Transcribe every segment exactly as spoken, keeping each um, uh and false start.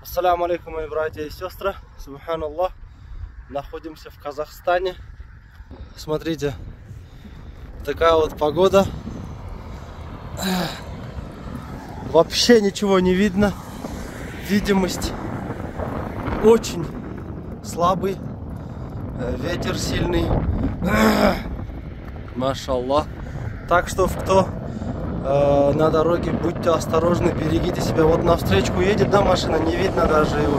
Ассаляму алейкум, мои братья и сестры. Субханаллах. Находимся в Казахстане. Смотрите, такая вот погода. Вообще ничего не видно. Видимость очень слабый. Ветер сильный. Машаллах. Так что, кто э, на дороге, будьте осторожны, берегите себя. Вот навстречу едет, да, машина, не видно даже его.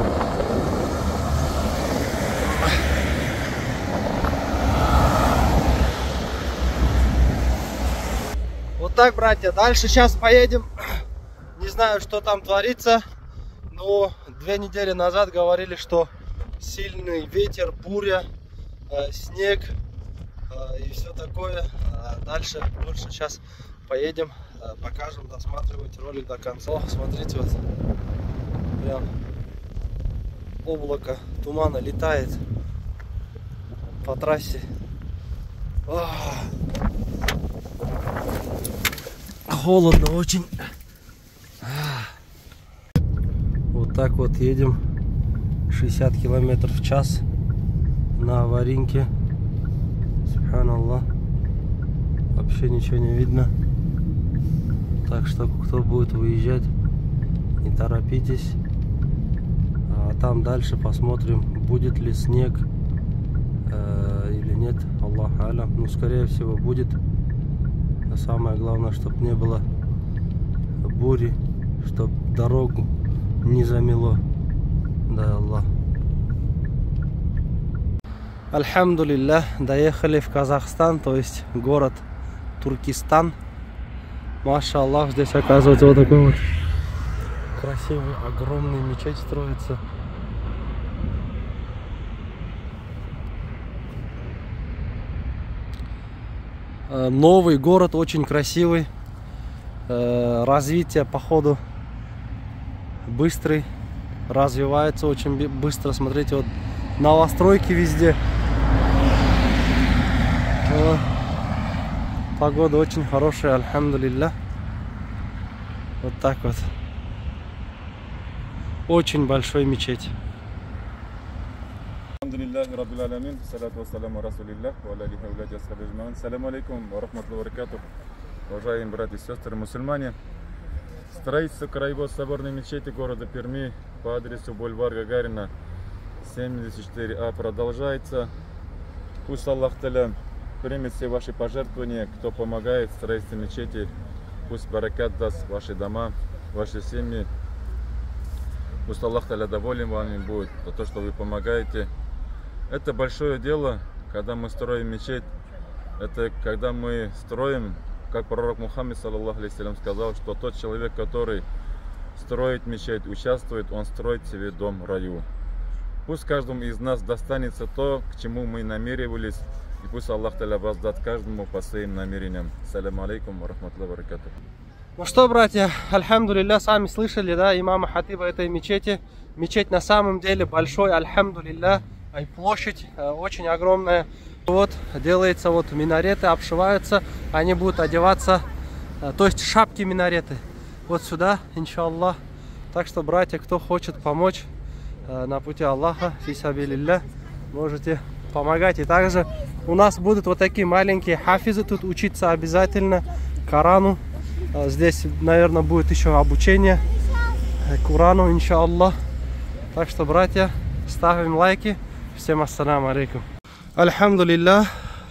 Вот так, братья. Дальше сейчас поедем. Не знаю, что там творится, но две недели назад говорили, что сильный ветер, буря, э, снег э, и все такое. А дальше лучше сейчас поедем, э, покажем, досматривайте ролик до конца. Смотрите, вот прям облако тумана летает по трассе. Ох. Холодно очень. Вот так вот едем шестьдесят километров в час на аваринке. Субханаллах. Вообще ничего не видно. Так что, кто будет выезжать, не торопитесь. А там дальше посмотрим, будет ли снег э, или нет. Аллах алям. Ну, скорее всего, будет. А самое главное, чтобы не было бури, чтобы дорогу не замело. Да, Аллах. Альхамдулиллах, доехали в Казахстан, то есть город Туркестан. Маша Аллах, здесь оказывается вот такой вот красивый, огромный мечеть строится. Новый город, очень красивый. Развитие, походу, быстрый, развивается очень быстро. Смотрите, вот новостройки везде. Погода очень хорошая, альхамдулиллах. Вот так вот. Очень большой мечеть. Алхамдулиллахи раббил аламин, салату вассаламу расулиллах, ва аля алихи ва аля асхаби аджмаин. Ассаламу алейкум ва рахматуллахи ва баракатух. Уважаемые братья и сестры мусульмане, строительство краевой соборной мечети города Перми по адресу бульвар Гагарина семьдесят четыре А продолжается. Пусть Аллах Та'аля примет все ваши пожертвования, кто помогает в строительстве мечети. Пусть баракат даст ваши дома, ваши семьи. Пусть Аллах Та'аля доволен вами будет за то, что вы помогаете. Это большое дело, когда мы строим мечеть. Это когда мы строим, как пророк Мухаммад саллаллаху алейхи вассалям сказал, что тот человек, который строит мечеть, участвует, он строит себе дом в раю. Пусть каждому из нас достанется то, к чему мы намеревались, и пусть Аллах Та'аля воздаст каждому по своим намерениям. Ассаламу алейкум ва рахматуллахи ва баракатух. Ну что, братья, альхамдулиллах, сами слышали, да, имама хатиба этой мечети. Мечеть на самом деле большой, альхамдулиллах, и площадь э, очень огромная. Вот, делается, вот минареты обшиваются, они будут одеваться, э, то есть шапки минареты, вот сюда, иншаллах. Так что, братья, кто хочет помочь э, на пути Аллаха, фисабилилля, можете помогать. И также у нас будут вот такие маленькие хафизы тут учиться обязательно Корану. Здесь, наверное, будет еще обучение Корану, иншаллах. Так что, братья, ставим лайки. Всем ассаламу алейкум. Альхамдулиллах.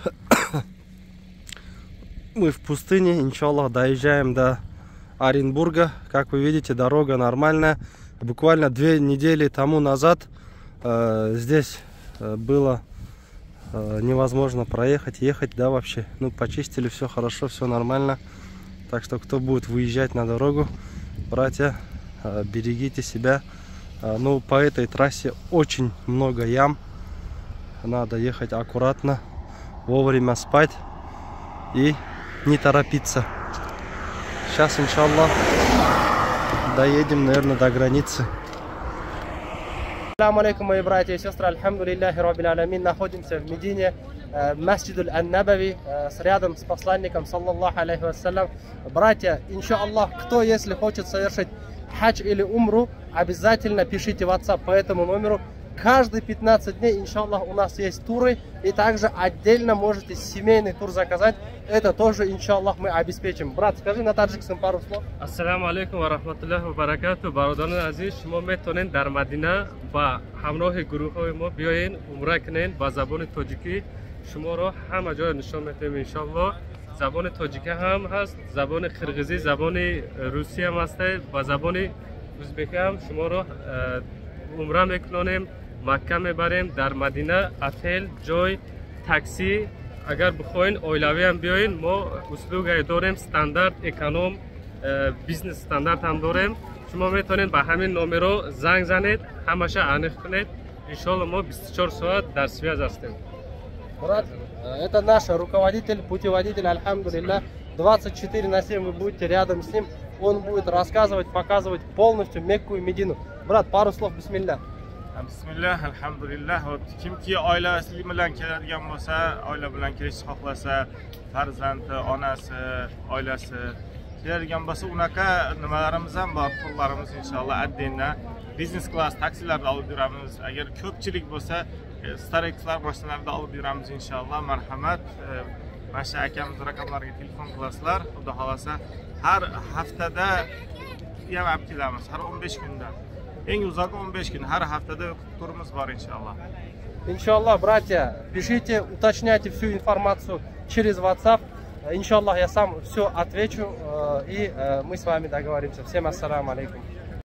Мы в пустыне, иншаллах, доезжаем до Оренбурга. Как вы видите, дорога нормальная. Буквально две недели тому назад э, здесь э, было э, невозможно проехать, ехать, да, вообще. Ну, почистили, все хорошо, все нормально. Так что, кто будет выезжать на дорогу, братья, э, берегите себя. Э, ну, по этой трассе очень много ям. Надо ехать аккуратно, вовремя спать и не торопиться. Сейчас, иншаллах, доедем, наверное, до границы. Ассаламу алейкум, мои братья и сестры, альхамдулиллахи раббил аламин. Находимся в Медине, Масджид аль-Набави, рядом с посланником, саллаллаху алейхи вассалям. Братья, иншаллах, кто, если хочет совершить хадж или умру, обязательно пишите в WhatsApp по этому номеру. Каждые пятнадцать дней, иншаллах, у нас есть туры. И также отдельно можете семейный тур заказать. Это тоже, иншаллах, мы обеспечим. Брат, скажи на таджикском пару слов. Ассаламу алейкум ва рахматуллахи ва баракату. Бародарон азиз, шумо метонен дар Мадина ба ҳамроҳи гурӯҳҳои мо биёен умра кунен ба забони тоҷикӣ. Шуморо ҳама ҷоя нишон метавем иншаллоҳ. Забони тоҷикӣ ҳам ҳаст, забони қирғизӣ, забони русӣ ҳам ҳаст, ба забони ӯзбекӣ ҳам шуморо умра мекунонем. Макка мебарем, дар Мадина отел, ҷой, такси. Агар бихоҳен оилавӣ ҳам биёен, мо услугаи дорем, стандарт, эконом, бизнес стандарт ҳам дорем. Шумо метавонед ба ҳамин номеро занг занед, ҳамаша аниқ кунед. Иншаллоҳ мо двадцать четыре соат дар связ ҳастем. Брат, это наш руководитель, путеводитель, альхамдулилля. двадцать четыре на семь вы будете рядом с ним. Он будет рассказывать, показывать полностью Мекку и Медину. Брат, пару слов, бисмилля. Bismillah, alhamdulillah. Kimki oilasi bilan keladigan bo'lsa, oila bilan kelishni xohlasa, farzandi, onasi, oilasi keladigan bo'lsa, unaqa nimalarimiz ham bor, turlarimiz inshaalloh отдельно biznes class taksilarda olib yuramiz. Agar ko'pchilik bo'lsa, starekslar mashinalarda olib yuramiz inshaalloh. Marhamat, mana shu akamiz raqamlariga telefon qilasizlar. Xudo xolasa, har haftada ham olib kelamiz, har o'n besh kunda. Eng uzog'i o'n besh kun, har haftada turimiz bor inshaalloh. Иншаллах, братья, пишите, уточняйте всю информацию через WhatsApp. Иншаллах, я сам все отвечу, и мы с вами договоримся. Всем ассаламу алейкум.